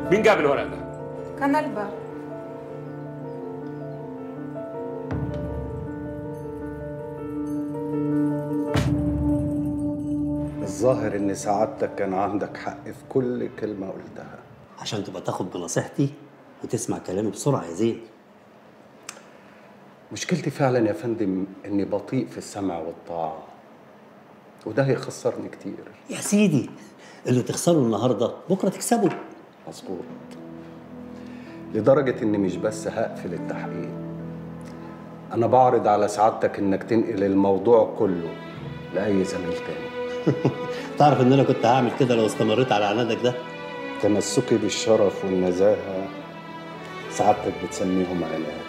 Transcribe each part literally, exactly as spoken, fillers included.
مين جاب الورق ده؟ كان الباب. الظاهر ان سعادتك كان عندك حق في كل كلمه قلتها. عشان تبقى تاخد بنصيحتي وتسمع كلامي بسرعه يا زين. مشكلتي فعلا يا فندم اني بطيء في السمع والطاعه، وده هيخسرني كتير. يا سيدي اللي تخسره النهارده بكره تكسبه. مظبوط، لدرجه اني مش بس هقفل التحقيق، انا بعرض على سعادتك انك تنقل الموضوع كله لاي زميل تاني. تعرف ان انا كنت هعمل كده لو استمريت على عنادك ده؟ تمسكي بالشرف والنزاهه سعادتك بتسميهم عناد،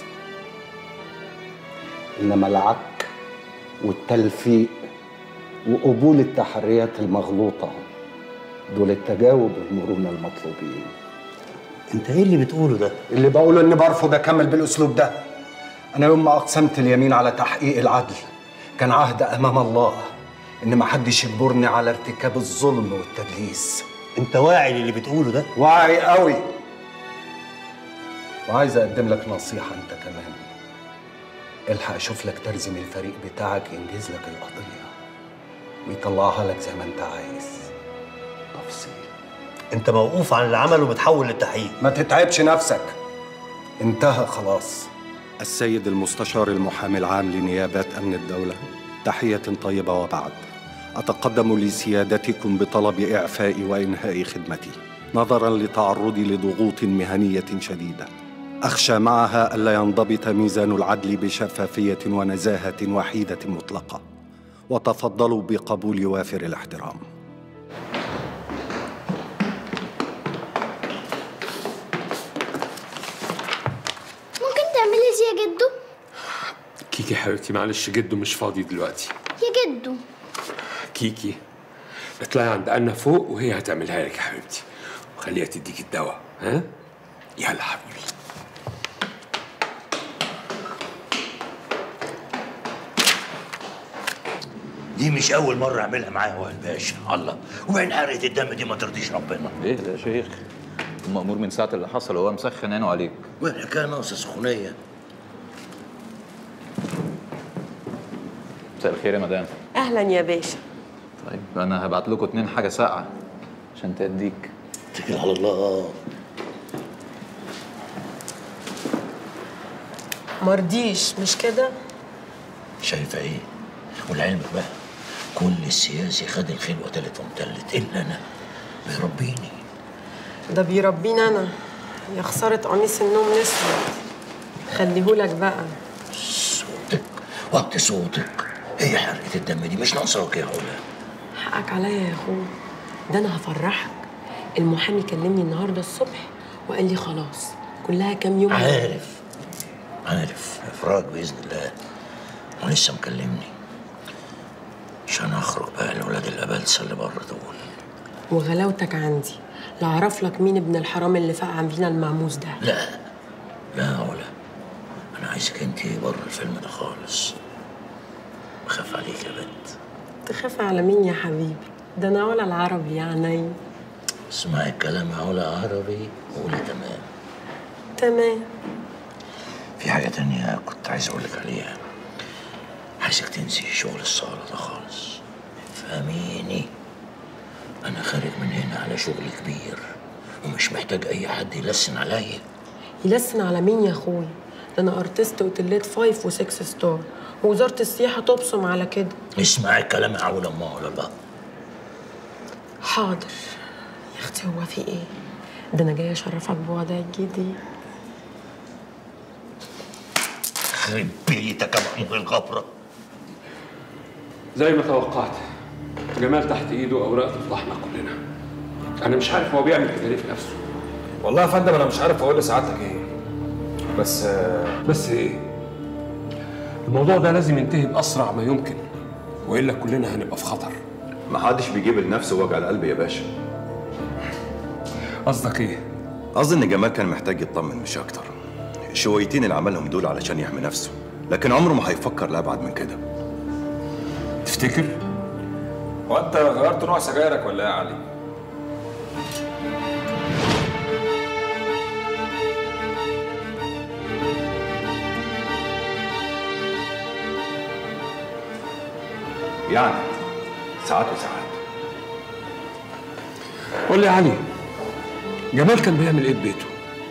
انما العك والتلفيق وقبول التحريات المغلوطه دول التجاوب والمرونه المطلوبين. انت ايه اللي بتقوله ده؟ اللي بقوله اني برفض اكمل بالاسلوب ده. انا يوم ما اقسمت اليمين على تحقيق العدل كان عهد امام الله ان ما حدش يجبرني على ارتكاب الظلم والتدليس. انت واعي للي بتقوله ده؟ واعي قوي، وعايز اقدم لك نصيحه انت كمان. الحق اشوف لك ترزم الفريق بتاعك ينجز لك القضيه ويطلعها لك زي ما انت عايز تفصيل. انت موقوف عن العمل وبتحول للتحقيق. ما تتعبش نفسك، انتهى خلاص. السيد المستشار المحامي العام لنيابات امن الدوله، تحيه طيبه وبعد. اتقدم لسيادتكم بطلب اعفاء وانهاء خدمتي نظرا لتعرضي لضغوط مهنيه شديده، اخشى معها الا ينضبط ميزان العدل بشفافيه ونزاهه وحيده مطلقه، وتفضلوا بقبول وافر الاحترام. ممكن تعملي زي يا جدو؟ كيكي حبيبتي معلش جدو مش فاضي دلوقتي. يا جدو كيكي اطلعي عند أنا فوق وهي هتعملها لك يا حبيبتي، وخليها تديك الدواء. ها يلا حبيبي. دي مش أول مرة أعملها معاه يا الباشا. الله، وبعدين حرقة الدم دي ما ترضيش ربنا. ليه يا شيخ؟ المأمور من ساعة اللي حصل وهو مسخن عينه عليك. والحكاية ناقصة سخونية. مساء الخير يا مدام. اهلا يا باشا. طيب انا هبعت لكم اتنين حاجه ساقعه عشان تأديك. اتكل على الله. مرضيش مش كده؟ شايفه ايه؟ والعلم بقى كل السياسي خد الخيل وتلت ومتلت الا انا بيربيني. ده بيربيني انا، يا خساره قميص النوم الاسود. خليهولك بقى. صوتك وطي صوتك. ايه حرقة الدم دي مش ناقصاك يا علا؟ حقك عليا يا اخويا، ده انا هفرحك. المحامي كلمني النهارده الصبح وقال لي خلاص كلها كام يوم. عارف عارف افراج باذن الله، ولسه مكلمني عشان اخرج بقى لولاد الابلسه اللي بره دول. وغلاوتك عندي لا اعرف لك مين ابن الحرام اللي فقع بينا المعموس ده. لا لا يا علا، انا عايزك انت بره الفيلم ده خالص. بخاف عليك يا بنت. تخاف على مين يا حبيبي؟ ده انا علا العربي يعني. اسمعي الكلام يا علا عربي وقولي تمام. تمام. في حاجة تانية كنت عايز أقولك عليها. عايزك تنسي شغل الصالة ده خالص. فهميني، أنا خارج من هنا على شغل كبير ومش محتاج أي حد يلسن عليا. يلسن على مين يا أخوي؟ ده أنا أرتست وتليت فايف وسكس ستار، ووزارة السياحة تبصم على كده. اسمعي الكلام يا علا أما ولا لا؟ حاضر يا أختي. هو في إيه؟ ده أنا جاية أشرفك بوضع جديد. خرب بيتك يا مأمور الغبرة. زي ما توقعت جمال تحت ايده اوراق تفضحنا كلنا. انا مش عارف هو بيعمل كده ليه في نفسه. والله يا فندم انا مش عارف اقول لسعادتك ايه، بس بس ايه؟ الموضوع ده لازم ينتهي باسرع ما يمكن، والا كلنا هنبقى في خطر. محدش بيجيب لنفسه وجع القلب يا باشا. قصدك ايه؟ قصدي ان جمال كان محتاج يطمن مش اكتر. الشويتين اللي عملهم دول علشان يحمي نفسه، لكن عمره ما هيفكر لابعد من كده. تفتكر؟ هو انت غيرت نوع سجايرك ولا ايه يا علي؟ يعني ساعات وساعات. قول لي يا علي، جمال كان بيعمل ايه في بيته؟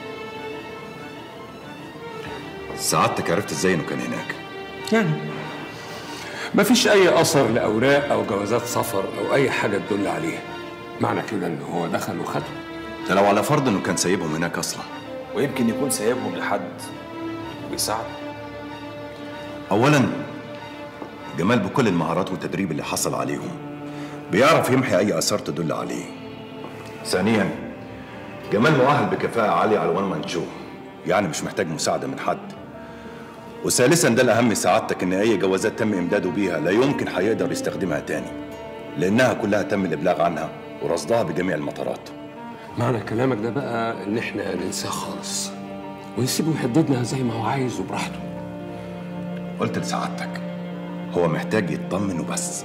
سعادتك عرفت ازاي انه كان هناك؟ يعني مفيش اي اثر لاوراق او جوازات سفر او اي حاجه تدل عليه. معنى كده ان هو دخل وخدهم. ده لو على فرض انه كان سايبهم هناك اصلا. ويمكن يكون سايبهم لحد وبيساعده. اولا جمال بكل المهارات والتدريب اللي حصل عليهم بيعرف يمحي اي اثار تدل عليه. ثانيا جمال مؤهل بكفاءه عاليه على الوان مان شو، يعني مش محتاج مساعده من حد. وثالثا ده الاهم سعادتك، ان اي جوازات تم امداده بيها لا يمكن هيقدر يستخدمها تاني، لانها كلها تم الابلاغ عنها ورصدها بجميع المطارات. معنى كلامك ده بقى ان احنا ننساه خالص ونسيبه يهددنا زي ما هو عايز وبراحته. قلت لسعادتك هو محتاج يطمن وبس.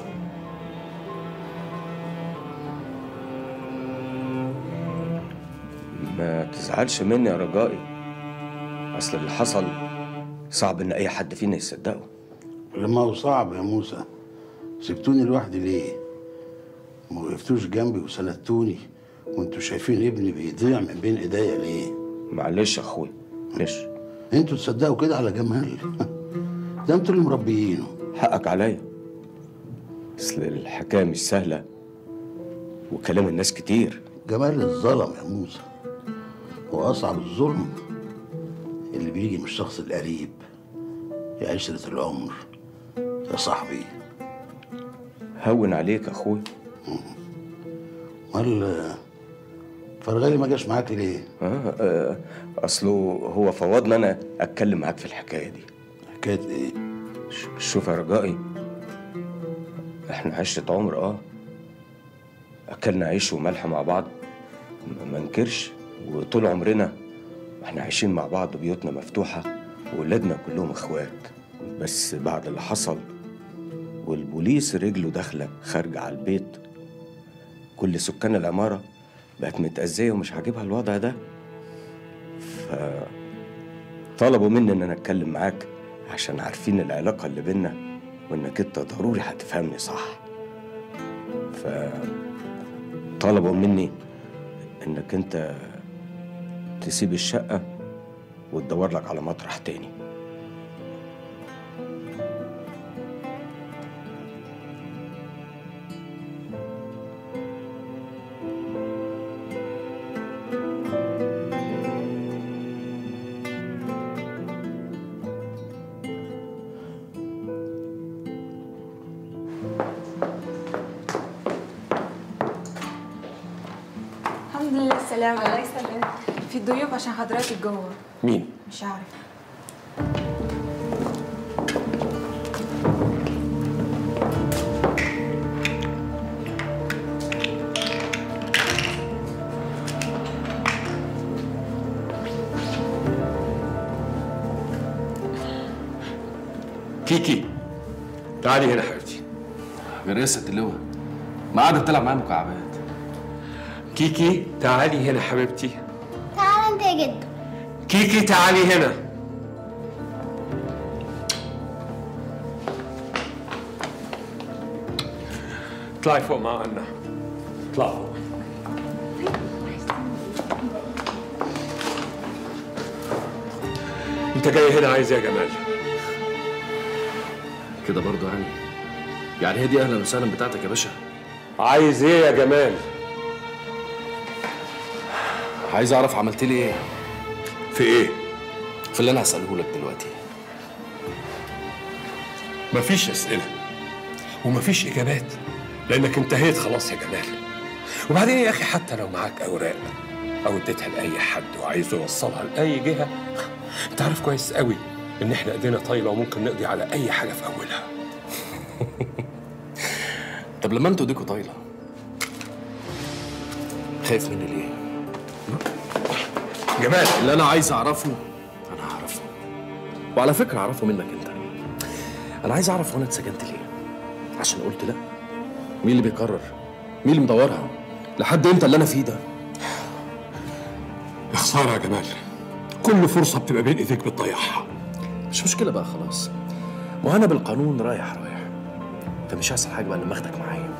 ما تزعلش مني يا رجائي، اصل اللي حصل صعب ان اي حد فينا يصدقه. لما هو صعب يا موسى، سبتوني لوحدي ليه؟ ما وقفتوش جنبي وسندتوني وانتوا شايفين ابني بيضيع من بين ايديا ليه؟ معلش يا اخويا، معلش. انتوا تصدقوا كده على جمال؟ ده انتوا اللي مربيينه. حقك عليا، اصل الحكايه مش سهله وكلام الناس كتير. جمال الظلم يا موسى، واصعب الظلم اللي بيجي من الشخص القريب، يا عشرة العمر، يا صاحبي. هون عليك يا اخويا. امال فرغالي ما جاش معاك ليه؟ آه, اه اصله هو فوضنا انا اتكلم معاك في الحكايه دي. حكايه ايه؟ شوف يا رجائي، احنا عشرة عمر اه اكلنا عيش وملح مع بعض ما انكرش، وطول عمرنا احنا عايشين مع بعض وبيوتنا مفتوحه وولادنا كلهم اخوات. بس بعد اللي حصل والبوليس رجله داخله خارجه على البيت، كل سكان العماره بقت متأذية ومش عاجبها الوضع ده، فطلبوا مني ان انا اتكلم معاك عشان عارفين العلاقه اللي بينا وانك انت ضروري هتفهمني صح. فطلبوا مني انك انت تسيب الشقه وتدور لك على مطرح تاني. الحمد لله السلامة. الله يسلمك. في الضيوف عشان حضرتك جوه. مين؟ مش عارف. كيكي تعالي هنا حبيبتي. برياسة اللواء، ما قاعدة بتلعب معايا مكعبات. كيكي تعالي هنا حبيبتي. تعال انت يا جدو. كيكي تعالي هنا. اطلعي فوق مع أنا. اطلعي فوق. انت جاي هنا عايز ايه يا جمال؟ كده برضه يعني يعني هي دي اهلا وسهلا بتاعتك يا باشا؟ عايز ايه يا جمال؟ عايز اعرف عملت لي ايه؟ في ايه؟ في اللي انا هسأله لك دلوقتي. مفيش اسئله ومفيش اجابات لانك انتهيت خلاص يا جمال. وبعدين يا اخي حتى لو معاك اوراق او اديتها لاي حد وعايزه يوصلها لاي جهه، انت عارف كويس قوي ان احنا ايدينا طايله وممكن نقضي على اي حاجه في اولها. طب لما انتوا ايديكوا طايله خايف مني ليه؟ جمال اللي انا عايز اعرفه انا هعرفه، وعلى فكره اعرفه منك انت. انا عايز اعرف وانا اتسجنت ليه؟ عشان قلت لا؟ مين اللي بيقرر؟ مين اللي مدورها؟ لحد امتى اللي انا فيه ده؟ يا خساره يا جمال، كل فرصه بتبقى بين ايديك بتضيعها. مش مشكله بقى خلاص، ما انا بالقانون رايح رايح، انت مش هيحصل حاجه بقى لما اخدك معايا.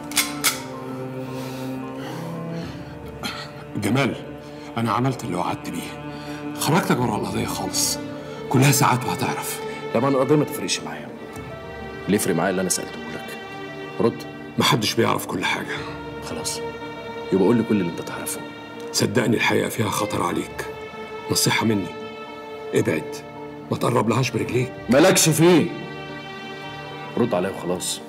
جمال، انا عملت اللي وعدت بيه، خرجتك بره القضيه خالص، كلها ساعات وهتعرف. لما انا القضيه ما تفرقش معايا، اللي يفرق معايا اللي انا سالته لك. رد. محدش بيعرف كل حاجه. خلاص، يبقى قول لي كل اللي انت تعرفه. صدقني الحقيقه فيها خطر عليك، نصيحه مني، ابعد، ما تقرب لهاش برجليك. مالكش فيه. رد عليا وخلاص.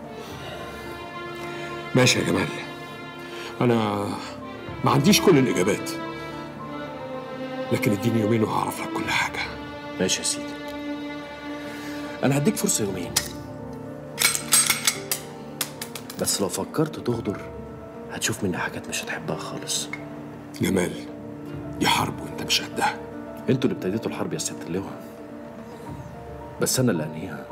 ماشي يا جمال، انا ما عنديش كل الاجابات، لكن اديني يومين وهعرف لك كل حاجه. ماشي يا سيدي، انا هديك فرصه يومين، بس لو فكرت تغدر هتشوف مني حاجات مش هتحبها خالص. جمال، دي حرب وانت مش قدها. انتوا اللي ابتديتوا الحرب يا ست اللواء، بس انا اللي انهيها.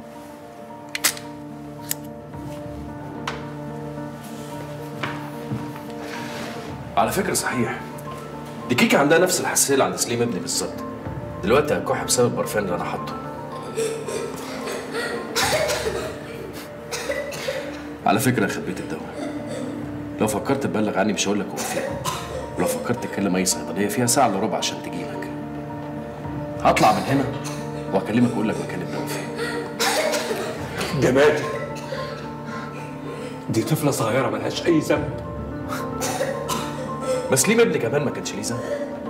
على فكره صحيح، دي كيكه عندها نفس الحساسيه اللي عند سليم ابني بالظبط. دلوقتي هتكح بسبب البرفان اللي انا حاطه. على فكره خبيت الدواء، لو فكرت تبلغ عني مش هقول لك هو فين، ولو فكرت تكلم اي صيدليه فيها ساعه الا ربع عشان تجيلك. هطلع من هنا واكلمك واقول لك مكان الدواء فين. جمال، دي طفله صغيره ملهاش اي ذنب. بس سليم ابني كمان ما كانش ليه ذنب.